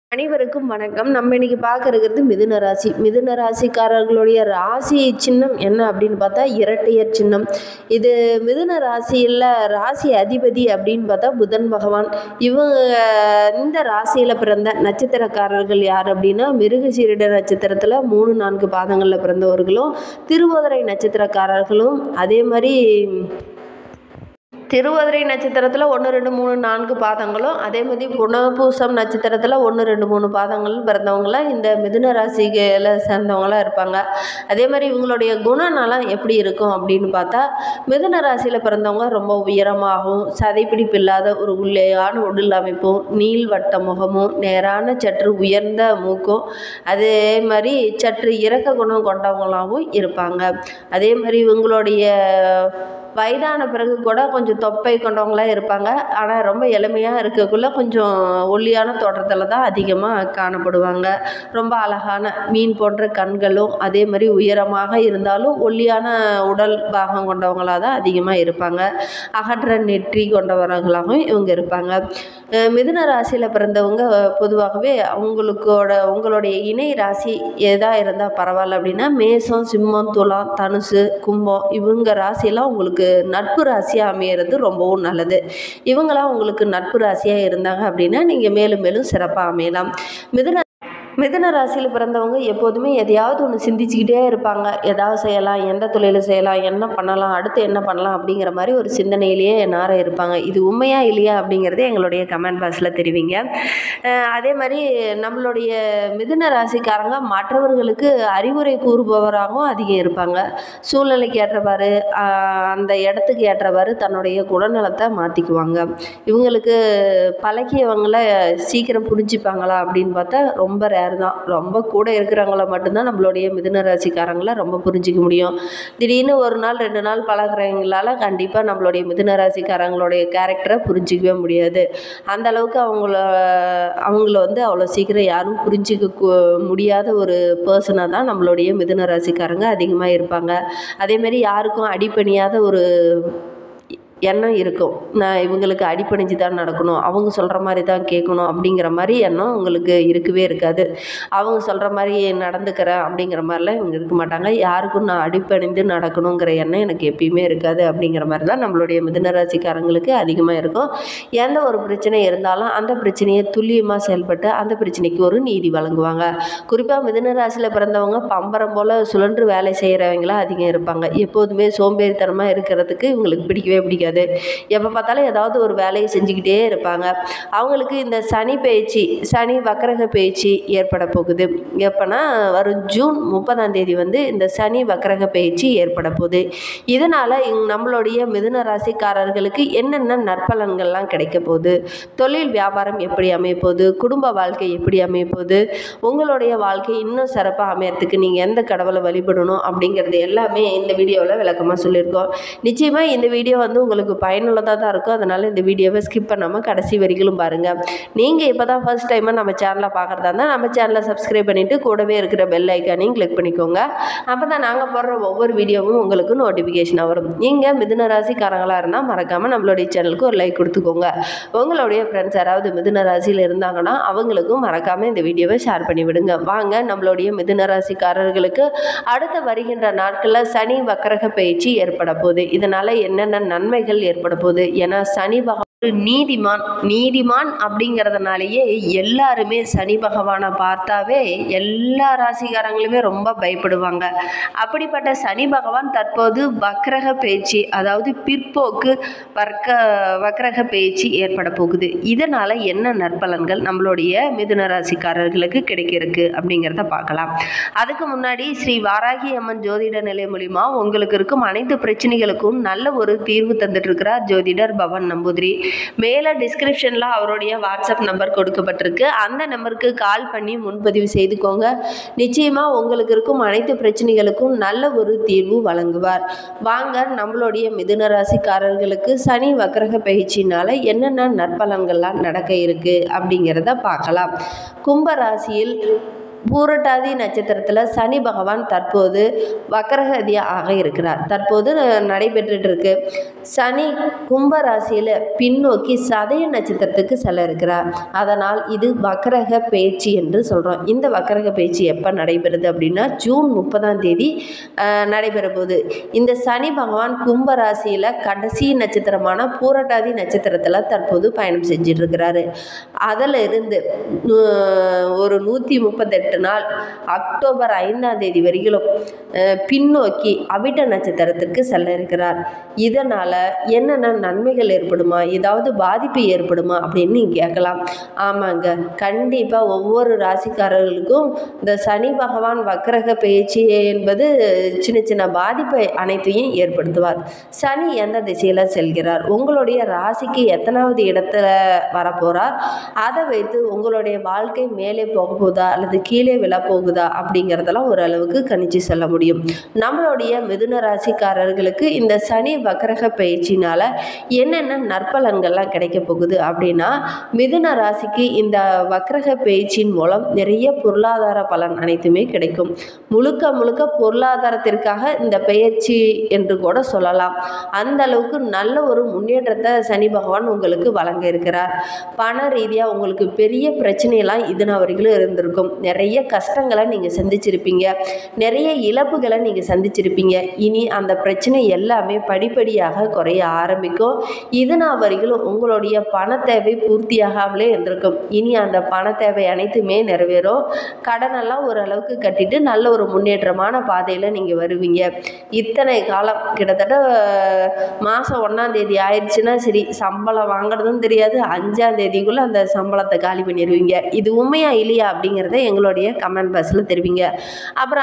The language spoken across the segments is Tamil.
அனைவருக்கும் வணக்கம். நம்ம இன்னைக்கு பார்க்க இருக்கிறது மிதுன ராசி. மிதுன ராசிக்காரர்களுடைய ராசி சின்னம் என்ன அப்படின்னு பார்த்தா இரட்டையர் சின்னம். இது மிதுன ராசியில் ராசி அதிபதி அப்படின்னு பார்த்தா புதன் பகவான். இந்த ராசியில் பிறந்த நட்சத்திரக்காரர்கள் யார் அப்படின்னா மிருகசீரிட நட்சத்திரத்தில் 3-4 பாதங்களில் பிறந்தவர்களும், திருவோதரை நட்சத்திரக்காரர்களும், அதே மாதிரி திருவாதிரை நட்சத்திரத்தில் 1, 2, 3, 4 பாதங்களும், அதே மாதிரி புனர்பூசம் நட்சத்திரத்தில் 1, 2, 3 பாதங்களும் பிறந்தவங்களாம் இந்த மிதுன ராசிகளை சேர்ந்தவங்களாம் இருப்பாங்க. அதே மாதிரி இவங்களுடைய குணநலம் எப்படி இருக்கும் அப்படின்னு பார்த்தா, மிதுன ராசியில் பிறந்தவங்க ரொம்ப உயரமாகவும், சதைப்பிடிப்பு இல்லாத ஒரு உள்ளேயான உடல் அமைப்பும், நீள்வட்ட முகமும், நேரான சற்று உயர்ந்த மூக்கும், அதே மாதிரி சற்று இரக்க குணம் கொண்டவங்களாகவும் இருப்பாங்க. அதே மாதிரி இவங்களுடைய வயதான பிறகு கூட கொஞ்சம் தொப்பை கொண்டவங்களாக இருப்பாங்க. ஆனால் ரொம்ப எளிமையாக இருக்கக்குள்ள கொஞ்சம் ஒல்லியான தோற்றத்தில் தான் அதிகமாக காணப்படுவாங்க. ரொம்ப அழகான மீன் போன்ற கண்களும், அதே மாதிரி உயரமாக இருந்தாலும் ஒல்லியான உடல் பாகம் கொண்டவங்களாக தான் அதிகமாக இருப்பாங்க. அகன்ற நெற்றி கொண்டவர்களாகவும் இவங்க இருப்பாங்க. மிதுன ராசியில் பிறந்தவங்க பொதுவாகவே உங்களுடைய இணை ராசி எதாக இருந்தால் பரவாயில்ல அப்படின்னா மேஷம், சிம்மம், துலாம், தனுசு, கும்பம் இவங்க ராசியெல்லாம் உங்களுக்கு நட்பு ராசியாக அமையிறது ரொம்பவும் நல்லது. இவங்களாம் உங்களுக்கு நட்பு ராசியாக இருந்தாங்க அப்படின்னா நீங்கள் மேலும் மேலும் சிறப்பாக அமையலாம். மிதுன ராசியில் பிறந்தவங்க எப்போதுமே எதையாவது ஒன்று சிந்திச்சுக்கிட்டே இருப்பாங்க. எதாவது செய்யலாம், எந்த தொழிலை செய்யலாம், என்ன பண்ணலாம், அடுத்து என்ன பண்ணலாம் அப்படிங்கிற மாதிரி ஒரு சிந்தனையிலேயே நேரம் இருப்பாங்க. இது உண்மையா இல்லையா அப்படிங்கிறதே எங்களுடைய கமெண்ட் பாக்ஸில் தெரிவிங்க. அதே மாதிரி நம்மளுடைய மிதுன ராசிக்காரங்க மற்றவர்களுக்கு அறிவுரை கூறுபவராகவும் அதிகம் இருப்பாங்க. சூழ்நிலைக்கு ஏற்றவாறு அந்த இடத்துக்கு ஏற்றவாறு தன்னுடைய குணநலத்தை மாற்றிக்குவாங்க. இவங்களுக்கு பழகியவங்களை சீக்கிரம் புரிஞ்சுப்பாங்களா அப்படின்னு பார்த்தா ரொம்ப ரேர் தான். ரொம்ப கூட இருக்கிறவங்கள மட்டும்தான் நம்மளுடைய மிதுன ராசிக்காரங்களை ரொம்ப புரிஞ்சிக்க முடியும். திடீர்னு 1 நாள் 2 நாள் பழகிறவங்களால கண்டிப்பாக நம்மளுடைய மிதுன ராசிக்காரங்களுடைய கேரக்டரை புரிஞ்சிக்கவே முடியாது. அந்த அளவுக்கு அவங்கள அவ்வளோ சீக்கிரம் யாரும் புரிஞ்சிக்க முடியாத ஒரு பர்சனாக தான் நம்மளுடைய மிதுன ராசிக்காரங்க அதிகமாக இருப்பாங்க. அதேமாரி யாருக்கும் அடிபணியாத ஒரு எண்ணம் இருக்கும். நான் இவங்களுக்கு அடிபணிஞ்சு தான் நடக்கணும், அவங்க சொல்கிற மாதிரி தான் கேட்கணும் அப்படிங்கிற மாதிரி எண்ணம் உங்களுக்கு இருக்கவே இருக்காது. அவங்க சொல்கிற மாதிரி நடந்துக்கிறேன் அப்படிங்கிற மாதிரிலாம் இவங்க இருக்க மாட்டாங்க. யாருக்கும் நான் அடிபணிந்து நடக்கணுங்கிற எண்ணம் எனக்கு எப்பயுமே இருக்காது அப்படிங்கிற மாதிரி தான் நம்மளுடைய மிதுன ராசிக்காரங்களுக்கு அதிகமாக இருக்கும். எந்த ஒரு பிரச்சனை இருந்தாலும் அந்த பிரச்சனையை துல்லியமாக செயல்பட்டு அந்த பிரச்சனைக்கு ஒரு நீதி வழங்குவாங்க. குறிப்பாக மிதுன ராசியில் பிறந்தவங்க பம்பரம் போல் சுழன்று வேலை செய்கிறவங்களாம் அதிகம் இருப்பாங்க. எப்போதுமே சோம்பேறித்தனமாக இருக்கிறதுக்கு இவங்களுக்கு பிடிக்கவே பிடிக்காது. எப்போ பார்த்தாலும் ஏதாவது ஒரு வேலையை செஞ்சுக்கிட்டே இருப்பாங்க. அவங்களுக்கு இந்த சனி வக்ரக பயிற்சி ஏற்பட போகுது. எப்போனா வரும் ஜூன் 30 இந்த சனி வக்ரக பயிற்சி ஏற்பட போகுது. இதனால் நம்மளுடைய மிதுன ராசிக்காரர்களுக்கு என்னென்ன நற்பலன்கள்லாம் கிடைக்க போகுது, தொழில் வியாபாரம் எப்படி அமையப்போகுது, குடும்ப வாழ்க்கை எப்படி அமையப்போகுது, உங்களுடைய வாழ்க்கை இன்னும் சிறப்பாக அமையறதுக்கு நீங்கள் எந்த கடவுளை வழிபடணும் அப்படிங்கிறது எல்லாமே இந்த வீடியோவில் விளக்கமாக சொல்லியிருக்கோம். நிச்சயமாக இந்த வீடியோ உங்களுக்கு பயனுள்ளதாக தான் இருக்கும். அதனால் இந்த வீடியோவை ஸ்கிப் பண்ணாமல் கடைசி வரைக்கும் பாருங்கள். நீங்கள் இப்போ தான் ஃபர்ஸ்ட் டைமாக நம்ம சேனலை பார்க்குறதா இருந்தால் நம்ம சேனலை சப்ஸ்கிரைப் பண்ணிவிட்டு கூடவே இருக்கிற பெல் ஐக்கானையும் கிளிக் பண்ணிக்கோங்க. அப்போ தான் நாங்கள் போடுற ஒவ்வொரு வீடியோவும் உங்களுக்கு நோட்டிஃபிகேஷனாக வரும். நீங்கள் மிதுன ராசிக்காரங்களாக இருந்தால் மறக்காமல் நம்மளுடைய சேனலுக்கு ஒரு லைக் கொடுத்துக்கோங்க. உங்களுடைய ஃப்ரெண்ட்ஸ் யாராவது மிதுன ராசியில் இருந்தாங்கன்னா அவங்களுக்கும் மறக்காமல் இந்த வீடியோவை ஷேர் பண்ணி விடுங்க. வாங்க நம்மளுடைய மிதுன ராசிக்காரர்களுக்கு அடுத்த வருகின்ற நாட்களில் சனி வக்ரக பயிற்சி ஏற்பட போகுது. இதனால் என்னென்ன நன்மைகள் ஏற்பட போகுது. ஏன்னா சனி பகவான் நீதிமான் அப்படிங்கிறதுனாலேயே எல்லாருமே சனி பகவானை பார்த்தாவே எல்லா ராசிக்காரங்களுமே ரொம்ப பயப்படுவாங்க. அப்படிப்பட்ட சனி பகவான் தற்போது வக்ரக பயிற்சி, அதாவது பிற்போக்கு வக்ரக பயிற்சி ஏற்பட போகுது. இதனால் என்ன நற்பலன்கள் நம்மளுடைய மிதுன ராசிக்காரர்களுக்கு கிடைக்கிறதுக்கு அப்படிங்கிறத பார்க்கலாம். அதுக்கு முன்னாடி ஸ்ரீ வாராகி அம்மன் ஜோதிட நிலை மூலிமா உங்களுக்கு இருக்கும் அனைத்து பிரச்சனைகளுக்கும் நல்ல ஒரு தீர்வு தந்துட்டு இருக்கிறார் ஜோதிடர் பவன் நம்பூதிரி. மேலே டிஸ்கிரிப்ஷனில் அவருடைய வாட்ஸ்அப் நம்பர் கொடுக்கப்பட்டிருக்கு. அந்த நம்பருக்கு கால் பண்ணி முன்பதிவு செய்துக்கோங்க. நிச்சயமாக உங்களுக்கு இருக்கும் அனைத்து பிரச்சனைகளுக்கும் நல்ல ஒரு தீர்வு வழங்குவார். வாங்க நம்மளுடைய மிதுன ராசிக்காரர்களுக்கு சனி வக்ரக பயிற்சினால் என்னென்ன நற்பலன்கள்லாம் நடக்க இருக்குது அப்படிங்கிறத பார்க்கலாம். கும்ப ராசியில் பூரட்டாதி நட்சத்திரத்தில் சனி பகவான் தற்போது வக்ரகதியாக இருக்கிறார். தற்போது நடைபெற்றுட்டு இருக்கு. சனி கும்ப ராசியில் பின்னோக்கி சதய நட்சத்திரத்துக்கு செல்ல இருக்கிறார். அதனால் இது வக்ரக பேச்சு என்று சொல்கிறோம். இந்த வக்ரக பேச்சு எப்போ நடைபெறுது அப்படின்னா ஜூன் 30 நடைபெற போகுது. இந்த சனி பகவான் கும்ப ராசியில் கடைசி நட்சத்திரமான பூரட்டாதி நட்சத்திரத்தில் தற்போது பயணம் செஞ்சிட்டு இருக்கிறாரு. அதில் இருந்து ஒரு 138 நாள் அக்டோபர் 5 வரைக்கும் பின்னோக்கி அவிட்ட நட்சத்திரத்திற்கு செல்ல இருக்கிறார். இதனால் என்னென்ன நன்மைகள் ஏற்படுமா, ஏதாவது பாதிப்பு ஏற்படுமா அப்படின்னு நீங்கள் கேட்கலாம். ஆமாங்க, கண்டிப்பாக ஒவ்வொரு ராசிக்காரர்களுக்கும் இந்த சனி பகவான் வக்ரக பயிற்சி என்பது சின்ன சின்ன பாதிப்பை அனைத்தையும் ஏற்படுத்துவார். சனி எந்த திசையில் செல்கிறார், உங்களுடைய ராசிக்கு எத்தனாவது இடத்துல வரப்போகிறார், அதை வைத்து உங்களுடைய வாழ்க்கை மேலே போக போகுதா அல்லது கீழே விழப்போகுதா அப்படிங்கிறதெல்லாம் ஓரளவுக்கு கணிச்சு சொல்ல முடியும். நம்மளுடைய மிதுன ராசிக்காரர்களுக்கு இந்த சனி வக்ரக பயிற்சினால என்னென்ன நற்பலன்கள்லாம் கிடைக்க போகுது அப்படின்னா, மிதுன ராசிக்கு இந்த வக்ரக பயிற்சியின் மூலம் நிறைய பொருளாதார பலன் அனைத்துமே கிடைக்கும். முழுக்க முழுக்க பொருளாதாரத்திற்காக இந்த பயிற்சி என்று கூட சொல்லலாம். அந்த அளவுக்கு நல்ல ஒரு முன்னேற்றத்தை சனி பகவான் உங்களுக்கு வழங்க இருக்கிறார். பண ரீதியாக உங்களுக்கு பெரிய பிரச்சனையெல்லாம் இதுனா வரைக்கும் இருந்திருக்கும். நிறைய கஷ்டங்களை நீங்கள் சந்திச்சிருப்பீங்க, நிறைய இழப்புகளை நீங்கள் சந்திச்சிருப்பீங்க. இனி அந்த பிரச்சனை எல்லாமே படிப்படியாக குறைய ஆரம்பிக்கும். இதுனா வரைக்கும் உங்களுடைய பண தேவை பூர்த்தியாகாமலே இருந்திருக்கும். இனி அந்த பண தேவை அனைத்துமே நிறைவேறும். கடனெல்லாம் ஓரளவுக்கு கட்டிட்டு நல்ல ஒரு முன்னேற்றமான பாதையில் நீங்கள் வருவீங்க. இத்தனை காலம் கிட்டத்தட்ட மாதம் 1 ஆயிடுச்சுன்னா சரி, சம்பளம் வாங்குறதும் தெரியாது, 5 அந்த சம்பளத்தை காலி பண்ணிடுவீங்க. இது உண்மையா இல்லையா அப்படிங்கிறத எங்களுடைய கமெண்ட் பாக்ஸில் தெரிவிங்க. அப்புறம்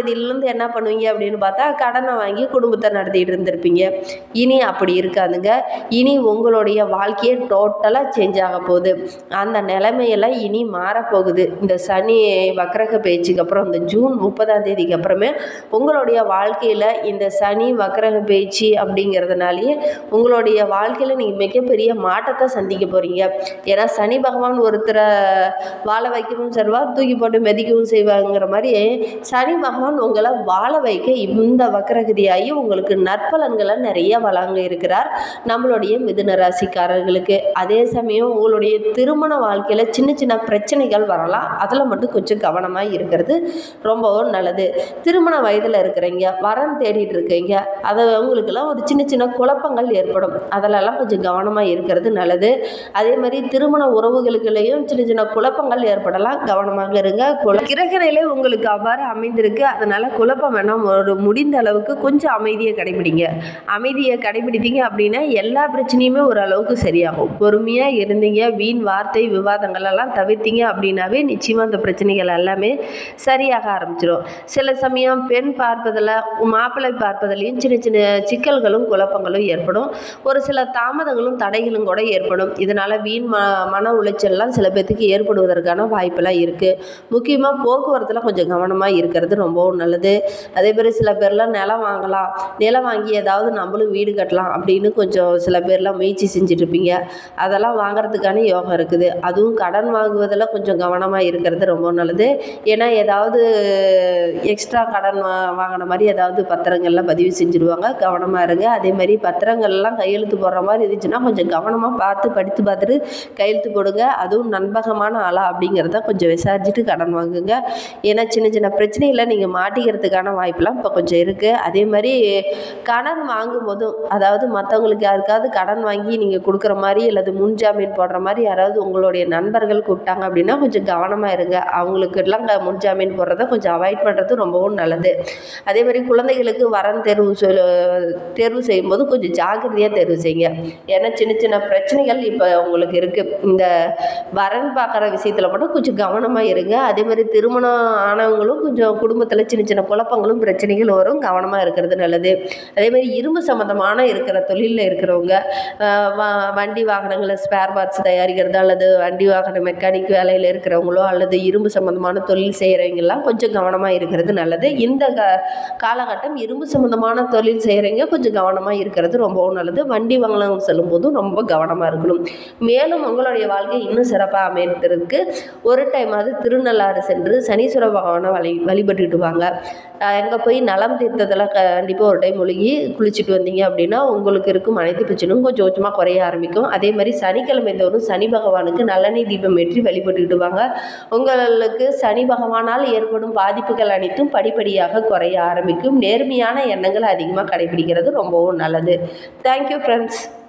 6 என்ன பண்ணுவீங்க அப்படின்னு பார்த்தா கடனை வாங்கி குடும்பத்தை நடத்திட்டு இருந்திருப்பீங்க. இனி அப்படி இருக்காதுங்க. இனி உங்களுடைய வாழ்க்கையே டோட்டலாக சேஞ்ச் ஆக போகுது. அந்த நிலைமையெல்லாம் இனி மாறப்போகுது. இந்த சனி வக்ரக பயிற்சிக்கு அப்புறம் இந்த ஜூன் 30 அப்புறமே உங்களுடைய வாழ்க்கையில் இந்த சனி வக்ரக பயிற்சி அப்படிங்கிறதுனாலேயே உங்களுடைய வாழ்க்கையில் நீங்கள் மிகப்பெரிய மாற்றத்தை சந்திக்க போகிறீங்க. ஏன்னா சனி பகவான் ஒருத்தரை வாழ வைக்கவும் செய்வார், தூக்கி போட்டு மெதிக்கவும் செய்வாங்கிற மாதிரி சனி பகவான் உங்களை வாழ வைக்க இந்த வக்ரகதியாகி உங்களுக்கு நற்பலன்களை நிறைய வழங்க இருக்கிறார் நம்மளுடைய மிதுன ராசிக்காரர்களுக்கு. அதே சமயம் உங்களுடைய திருமண வாழ்க்கையில் சின்ன சின்ன பிரச்சனைகள் வரலாம். அதில் மட்டும் கொஞ்சம் கவனமாக இருக்கிறது ரொம்பவும் நல்லது. திருமண வயதில் இருக்கிறீங்க, வரன் தேடிட்டு இருக்கீங்க, அதை அவங்களுக்கெல்லாம் ஒரு சின்ன சின்ன குழப்பங்கள் ஏற்படும். அதிலெல்லாம் கொஞ்சம் கவனமாக இருக்கிறது நல்லது. அதே மாதிரி திருமண உறவுகளுக்குள்ளேயும் சின்ன சின்ன குழப்பங்கள் ஏற்படலாம், கவனமாக இருங்க. கிரகநிலை உங்களுக்கு அவ்வாறு அமைந்திருக்கு, அதனால் குழப்பம் வேணாம். ஒரு முடிந்த அளவுக்கு கொஞ்சம் அமைதியை கடைபிடிங்க. அமைதியை கடைபிடித்தீங்க அப்படின்னா எல்லா பிரச்சனையுமே ஓரளவுக்கு சரியாகும். பொறுமையாக இருந்தீங்க, வீண் வார்த்தை விவாதங்கள் எல்லாம் தவிர்த்தீங்க அப்படின்னாவே நிச்சயமாக அந்த பிரச்சனைகள் எல்லாமே சரியாக ஆரம்பிச்சிடும். சில சமயம் பெண் பார்ப்பதில் மாப்பிள்ளை பார்ப்பதிலையும் சின்ன சின்ன சிக்கல்களும் குழப்பங்களும் ஏற்படும். ஒரு சில தாமதங்களும் தடைகளும் கூட ஏற்படும். இதனால் வீண் மன உளைச்சல்லாம் சில பேர்த்துக்கு ஏற்படுவதற்கான வாய்ப்பெல்லாம் இருக்குது. முக்கியமாக போக்குவரத்தில் கொஞ்சம் கவனமாக இருக்கிறது ரொம்பவும் நல்லது. அதே மாதிரி சில பேர்லாம் நிலம் வாங்கலாம், நிலம் வாங்கி ஏதாவது நம்மளும் வீடு கட்டலாம் அப்படின்னு கொஞ்சம் சில பேர்லாம் முயற்சி செஞ்சுட்ருப்பீங்க. அதெல்லாம் வாங்கிறதுக்கான யோகம் இருக்குது. அதுவும் கடன் வாங்குவதில் கொஞ்சம் கவனமாக இருக்கிறது ரொம்ப நல்லது. ஏன்னா ஏதாவது எக்ஸ்ட்ரா கடன் வாங்கின மாதிரி ஏதாவது பத்திரங்கள்லாம் பதிவு செஞ்சுருவாங்க, கவனமாக இருங்க. அதே மாதிரி பத்திரங்கள்லாம் கையெழுத்து போடுற மாதிரி இருந்துச்சுன்னா கொஞ்சம் கவனமாக பார்த்து படித்து பார்த்துட்டு கையெழுத்து போடுங்க. அதுவும் நண்பகமான ஆளா அப்படிங்கிறத கொஞ்சம் விசாரிச்சுட்டு கடன் வாங்குங்க. ஏன்னா சின்ன சின்ன பிரச்சனைகளை நீங்கள் மாட்டிக்கிறதுக்கான வாய்ப்பெலாம் இப்போ கொஞ்சம் இருக்குது. அதே மாதிரி கடன் வாங்கும்போதும், அதாவது மற்றவங்களுக்கு யாருக்காவது கடன் வாங்கி நீங்கள் கொடுக்குற மாதிரி அல்லது முன்ஜாமீன் போடுற மாதிரி யாராவது உங்களுடைய நண்பர்கள் கூப்பிட்டாங்க அப்படின்னா கொஞ்சம் கவனமாக இருங்க. அவங்களுக்கெல்லாம் முன்ஜாமீன் போடுறத கொஞ்சம் அவாய்ட் பண்ணுறது ரொம்பவும் நல்லது. அதே மாதிரி குழந்தைகளுக்கு வரன் தேர்வு செய்யும்போது கொஞ்சம் ஜாக்கிரதையாக தேர்வு செய்யுங்க. ஏன்னா சின்ன சின்ன பிரச்சனைகள் இப்போ உங்களுக்கு இருக்குது. இந்த வரன் பார்க்குற விஷயத்தில் மட்டும் கொஞ்சம் கவனமாக இருங்க. அதே மாதிரி திருமணம் ஆனவங்களும் கொஞ்சம் குடும்பத்தில் சின்ன சின்ன குழப்பங்களும் பிரச்சனைகள் வரும், கவனமாக இருக்கிறது நல்லது. அதே மாதிரி இரும்பு சம்மந்தமான இருக்கிற தொழிலில் இருக்கிறவங்க, வண்டி வாகனங்களை ஸ்பேர் பார்ட்ஸ் தயாரிக்கிறது அல்லது வண்டி வாகன மெக்கானிக் வேலையில் இருக்கிறவங்களோ அல்லது இரும்பு சம்மந்தமான தொழில் செய்கிறவங்கெல்லாம் கொஞ்சம் கவனமாக இருக்கிறது நல்லது. இந்த காலகட்டம் இரும்பு சம்மந்தமான தொழில் செய்கிறவங்க கொஞ்சம் கவனமாக இருக்கிறது ரொம்பவும் நல்லது. வண்டி வாகனம் செல்லும்போதும் ரொம்ப கவனமாக இருக்கணும். மேலும் உங்களுடைய வாழ்க்கை இன்னும் சிறப்பாக அமைக்கிறதுக்கு ஒரு டைமாவது திருநள்ளாறு திருநள்ளாறு சென்று சனீஸ்வர பகவானை வழிபட்டுட்டு வாங்க. எங்கே போய் நலம் தீர்த்தத்தில் கண்டிப்பாக ஒரு டைம் முழுகி குளிச்சுட்டு வந்தீங்க அப்படின்னா உங்களுக்கு இருக்கும் அனைத்து பிரச்சனையும் கொஞ்சம் கொஞ்சமாக குறைய ஆரம்பிக்கும். அதே மாதிரி சனிக்கிழமை தோறும் சனி பகவானுக்கு நல்லெண்ணெய் தீபம் ஏற்றி வழிபட்டுட்டு வாங்க. உங்களுக்கு சனி பகவானால் ஏற்படும் பாதிப்புகள் அனைத்தும் படிப்படியாக குறைய ஆரம்பிக்கும். நேர்மையான எண்ணங்களை அதிகமாக கடைபிடிக்கிறது ரொம்பவும் நல்லது. Thank you friends.